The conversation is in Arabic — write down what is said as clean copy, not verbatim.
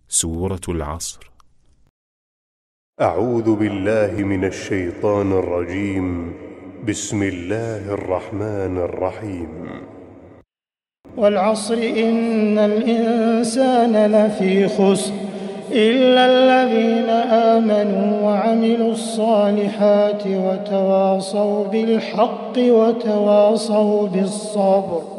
سورة العصر. أعوذ بالله من الشيطان الرجيم. بسم الله الرحمن الرحيم. والعصر إن الإنسان لفي خسر إلا الذين آمنوا وعملوا الصالحات وتواصوا بالحق وتواصوا بالصبر.